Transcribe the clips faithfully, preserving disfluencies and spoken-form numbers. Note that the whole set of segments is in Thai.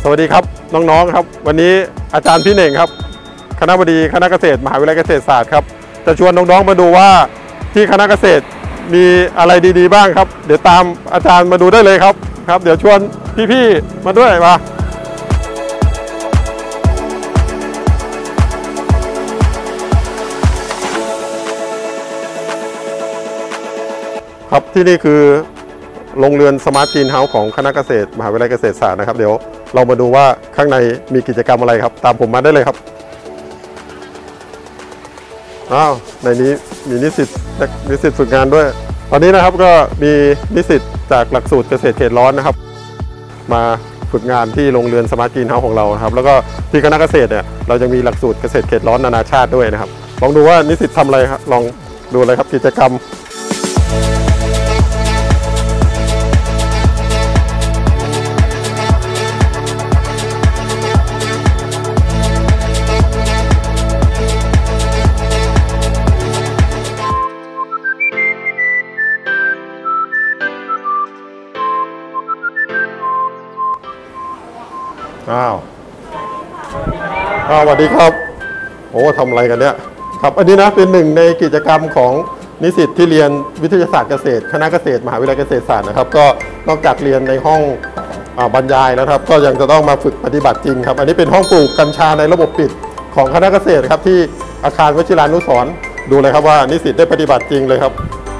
วัสดีครับน้องๆครับวันนี้อาจารย์พี่เน่งครับคณบดีคณะเกษตรมหาวิทยาลัยเกษตรศาสตร์ครับจะชวนน้องๆมาดูว่าที่คณะเกษตรมีอะไรดีๆบ้างครับเดี๋ยวตามอาจารย์มาดูได้เลยครับครับเดี๋ยวชวนพี่ๆมาด้วยมาครับที่นี่คือโรงเรือนสมาร์ทกรีนเฮาส์ของคณะเกษตรมหาวิทยาลัยเกษตรศาสตร์นะครับเดี๋ยวเรามาดูว่าข้างในมีกิจกรรมอะไรครับตามผมมาได้เลยครับอ้าวในนี้มีนิสิตนิสิตฝึกงานด้วยตอนนี้นะครับก็มีนิสิตจากหลักสูตรเกษตรเขตร้อนนะครับมาฝึกงานที่โรงเรือนสมาร์ทกรีนเฮาส์ของเราครับแล้วก็ที่คณะเกษตรเนี่ยเราจะมีหลักสูตรเกษตรเขตร้อนนานาชาติด้วยนะครับลองดูว่านิสิตทำอะไรครับลองดูเลยครับกิจกรรมอ้าวอ้าวสวัสดีครับโอ้ทำอะไรกันเนี่ยครับอันนี้นะเป็นหนึ่งในกิจกรรมของนิสิตที่เรียนวิทยาศาสตร์เกษตรคณะเกษตรมหาวิทยาลัยเกษตรศาสตร์นะครับก็นอกจากเรียนในห้องบรรยายแล้วครับก็ยังจะต้องมาฝึกปฏิบัติจริงครับอันนี้เป็นห้องปลูกกัญชาในระบบปิดของคณะเกษตรครับที่อาคารวชิรานุสรณ์ดูเลยครับว่านิสิตได้ปฏิบัติจริงเลยครับ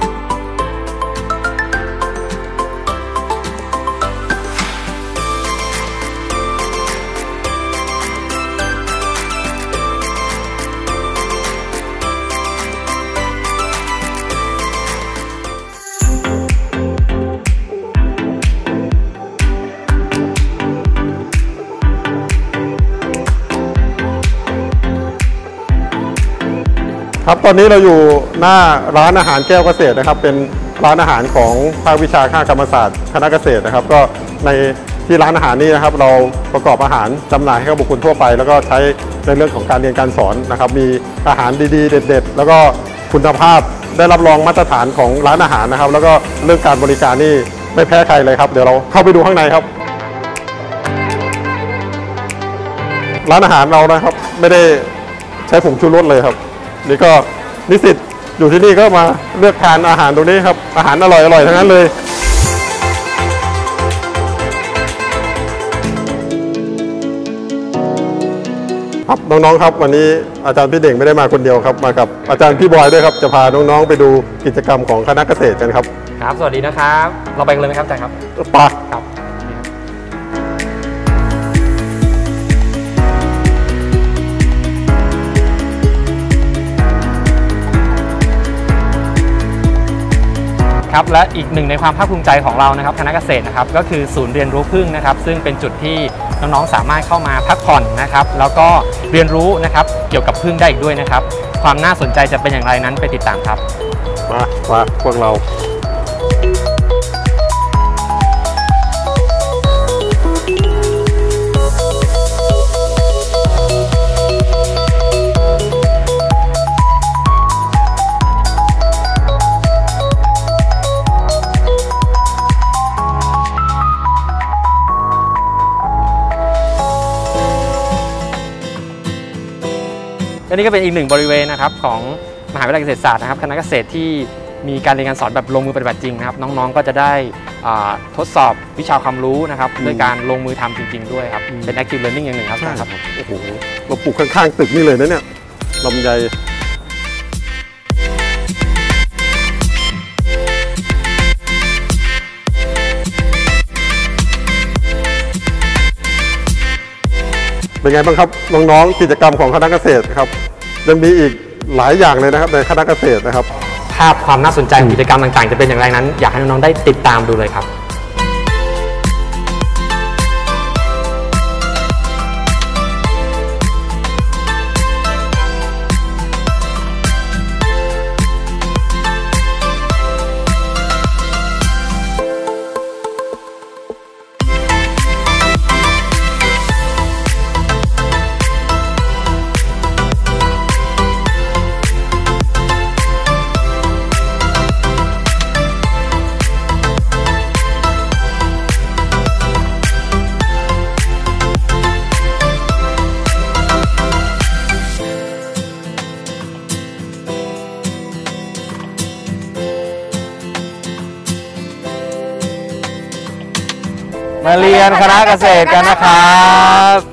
ครับตอนนี้เราอยู่หน้าร้านอาหารแก้วเกษตรนะครับเป็นร้านอาหารของภาควิชาคกรรมศาสตร์คณะเกษตรนะครับก็ในที่ร้านอาหารนี้นะครับเราประกอบอาหารจำหน่ายให้กับบุคคลทั่วไปแล้วก็ใช้ในเรื่องของการเรียนการสอนนะครับมีอาหารดีๆเด็ดๆแล้วก็คุณภาพได้รับรองมาตรฐานของร้านอาหารนะครับแล้วก็เรื่องการบริการนี่ไม่แพ้ใครเลยครับเดี๋ยวเราเข้าไปดูข้างในครับร้านอาหารเรานะครับไม่ได้ใช้ผงชูรสเลยครับนี่ก็นิสิตอยู่ที่นี่ก็มาเลือกทานอาหารตรงนี้ครับอาหารอร่อยอร่อยทั้งนั้นเลยครับน้องๆครับวันนี้อาจารย์พี่เด่งไม่ได้มาคนเดียวครับมากับอาจารย์พี่บอยด้วยครับจะพาน้องๆไปดูกิจกรรมของคณะเกษตรกันครับครับสวัสดีนะครับเราไปกันเลยไหมครับอาจารย์ครับไปครับครับและอีกหนึ่งในความภาคภูมิใจของเรานะครับคณะเกษตรนะครับก็คือศูนย์เรียนรู้ผึ้งนะครับซึ่งเป็นจุดที่น้องๆสามารถเข้ามาพักผ่อนนะครับแล้วก็เรียนรู้นะครับเกี่ยวกับผึ้งได้อีกด้วยนะครับความน่าสนใจจะเป็นอย่างไรนั้นไปติดตามครับมามาพวกเราและนี่ก็เป็นอีกหนึ่งบริเวณนะครับของมหาวิทยาลัยเกษตรศาสตร์นะครับคณะเกษตรที่มีการเรียนการสอนแบบลงมือปฏิบัติจริงนะครับน้องๆก็จะได้ทดสอบวิชาความรู้นะครับด้วยการลงมือทำจริงๆด้วยครับเป็น active learning อย่างหนึ่งครับใช่ครับโอ้โหเราปลูกข้างๆตึกนี่เลยนะเนี่ยลำไยเป็นไงบ้างครับน้องๆกิจกรรมของคณะเกษตรครับยังมีอีกหลายอย่างเลยนะครับในคณะเกษตรนะครับภาพความน่าสนใจของกิจกรรมต่างๆจะเป็นอย่างไรนั้นอยากให้น้องๆได้ติดตามดูเลยครับมาเรียนคณะเกษตรกันนะครับ